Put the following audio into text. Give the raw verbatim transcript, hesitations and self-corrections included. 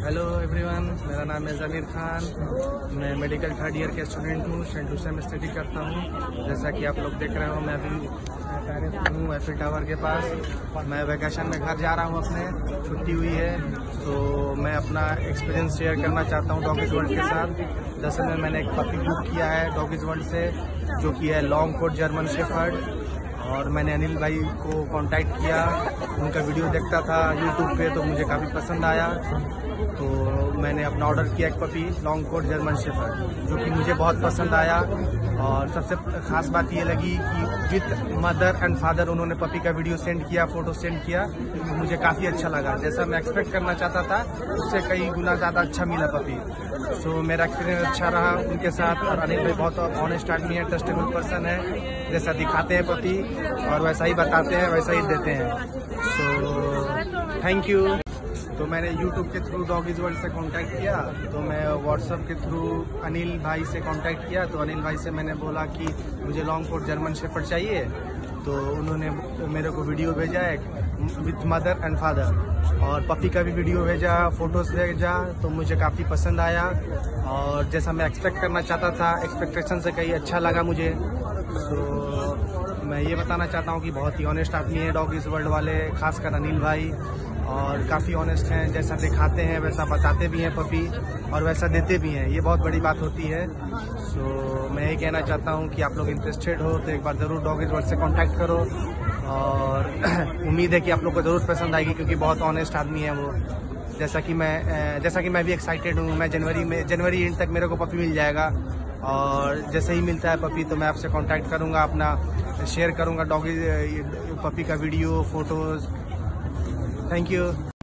Hello everyone, मेरा नाम है Er.Anil खान। मैं मेडिकल थर्ड ईयर के स्टूडेंट हूँ, सेंट लुसिया में स्टडी करता हूँ। जैसा कि आप लोग देख रहे हो, मैं अभी पेरिस हूँ एफिल टावर के पास। मैं वैकेशन में घर जा रहा हूँ, अपने छुट्टी हुई है, तो मैं अपना एक्सपीरियंस शेयर करना चाहता हूँ डॉगीज वर्ल्ड के साथ। दरअसल में मैंने एक पपी बुक किया है डॉगीज वर्ल्ड से, जो कि है लॉन्ग कोट जर्मन शेफर्ड। और मैंने अनिल भाई को कांटेक्ट किया, उनका वीडियो देखता था यूट्यूब पे, तो मुझे काफ़ी पसंद आया, तो मैंने अपना ऑर्डर किया एक puppy long coat German shepherd, जो कि मुझे बहुत पसंद आया। और सबसे खास बात ये लगी कि विथ मदर एंड फादर उन्होंने पपी का वीडियो सेंड किया, फोटो सेंड किया, तो मुझे काफ़ी अच्छा लगा। जैसा मैं एक्सपेक्ट करना चाहता था, उससे कई गुना ज़्यादा अच्छा मिला पपी। सो so, मेरा एक्सपीरियंस अच्छा रहा उनके साथ। और अनिल भाई बहुत ऑनेस्ट आदमी है, ट्रस्टेबल पर्सन है। जैसा दिखाते हैं पपी और वैसा ही बताते हैं, वैसा ही देते हैं। So thank you. तो मैंने यूट्यूब के थ्रू डॉगीज वर्ल्ड से कांटेक्ट किया, तो मैं व्हाट्सएप के थ्रू अनिल भाई से कांटेक्ट किया। तो अनिल भाई से मैंने बोला कि मुझे लॉन्ग कोट जर्मन शेफर्ड चाहिए, तो उन्होंने मेरे को वीडियो भेजा एक विथ मदर एंड फादर, और पपी का भी वीडियो भेजा, फोटोज भेजा, तो मुझे काफ़ी पसंद आया। और जैसा मैं एक्सपेक्ट करना चाहता था, एक्सपेक्टेशन से कहीं अच्छा लगा मुझे। तो मैं ये बताना चाहता हूँ कि बहुत ही ऑनेस्ट आदमी है डॉगीज वर्ल्ड वाले, खासकर अनिल भाई, और काफ़ी ऑनेस्ट हैं। जैसा दिखाते हैं वैसा बताते भी हैं पपी, और वैसा देते भी हैं, ये बहुत बड़ी बात होती है। सो so, मैं ये कहना चाहता हूँ कि आप लोग इंटरेस्टेड हो तो एक बार ज़रूर डॉगीज वर्ल्ड से कांटेक्ट करो। और उम्मीद है कि आप लोग को ज़रूर पसंद आएगी, क्योंकि बहुत ऑनेस्ट आदमी है वो। जैसा कि मैं जैसा कि मैं भी एक्साइटेड हूँ। मैं जनवरी में जनवरी एंड तक मेरे को पपी मिल जाएगा, और जैसे ही मिलता है पपी तो मैं आपसे कांटेक्ट करूँगा, अपना शेयर करूँगा डॉगी पपी का वीडियो, फोटोज़। Thank you.